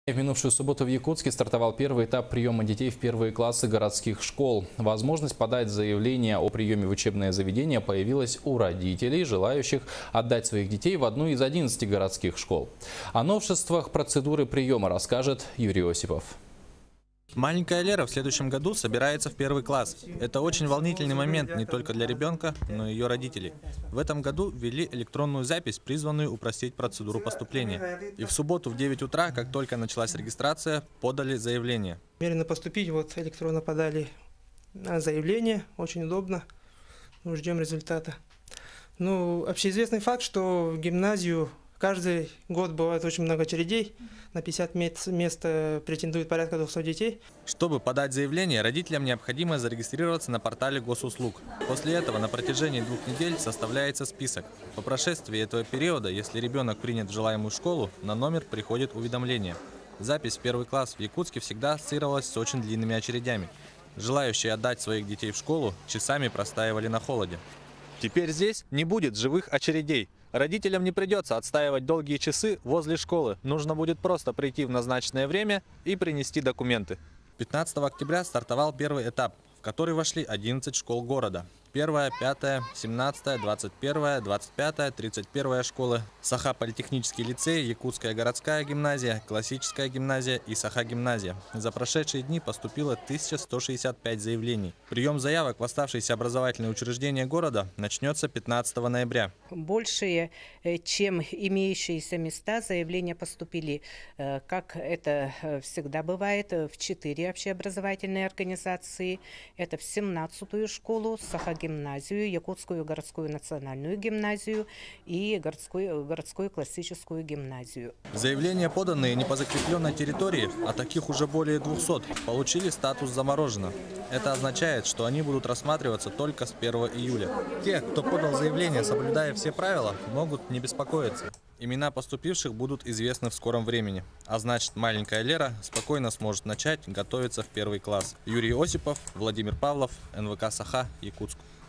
В минувшую субботу в Якутске стартовал первый этап приема детей в первые классы городских школ. Возможность подать заявление о приеме в учебное заведение появилась у родителей, желающих отдать своих детей в одну из 11 городских школ. О новшествах процедуры приема расскажет Юрий Осипов. Маленькая Лера в следующем году собирается в первый класс. Это очень волнительный момент не только для ребенка, но и ее родителей. В этом году ввели электронную запись, призванную упростить процедуру поступления. И в субботу в 9 утра, как только началась регистрация, подали заявление. Намерены поступить, вот электронно подали заявление, очень удобно, ждем результата. Ну, общеизвестный факт, что в гимназию каждый год бывает очень много очередей, на 50 мест претендует порядка 200 детей. Чтобы подать заявление, родителям необходимо зарегистрироваться на портале госуслуг. После этого на протяжении 2 недель составляется список. По прошествии этого периода, если ребенок принят в желаемую школу, на номер приходит уведомление. Запись в первый класс в Якутске всегда ассоциировалась с очень длинными очередями. Желающие отдать своих детей в школу часами простаивали на холоде. Теперь здесь не будет живых очередей. Родителям не придется отстаивать долгие часы возле школы. Нужно будет просто прийти в назначенное время и принести документы. 15 октября стартовал первый этап, в который вошли 11 школ города. 1, 5, 17, 21, 25, 31 школы, Саха-политехнический лицей, Якутская городская гимназия, Классическая гимназия и Саха-гимназия. За прошедшие дни поступило 1165 заявлений. Прием заявок в оставшиеся образовательные учреждения города начнется 15 ноября. Большие, чем имеющиеся места, заявления поступили, как это всегда бывает, в 4 общеобразовательные организации. Это в 17-ю школу, Саха-гимназию, Якутскую городскую национальную гимназию и городскую классическую гимназию. Заявления, поданные не по закрепленной территории, а таких уже более 200, получили статус «заморожено». Это означает, что они будут рассматриваться только с 1 июля. Те, кто подал заявление, соблюдая все правила, могут не беспокоиться. Имена поступивших будут известны в скором времени. А значит, маленькая Лера спокойно сможет начать готовиться в первый класс. Юрий Осипов, Владимир Павлов, НВК Саха, Якутск.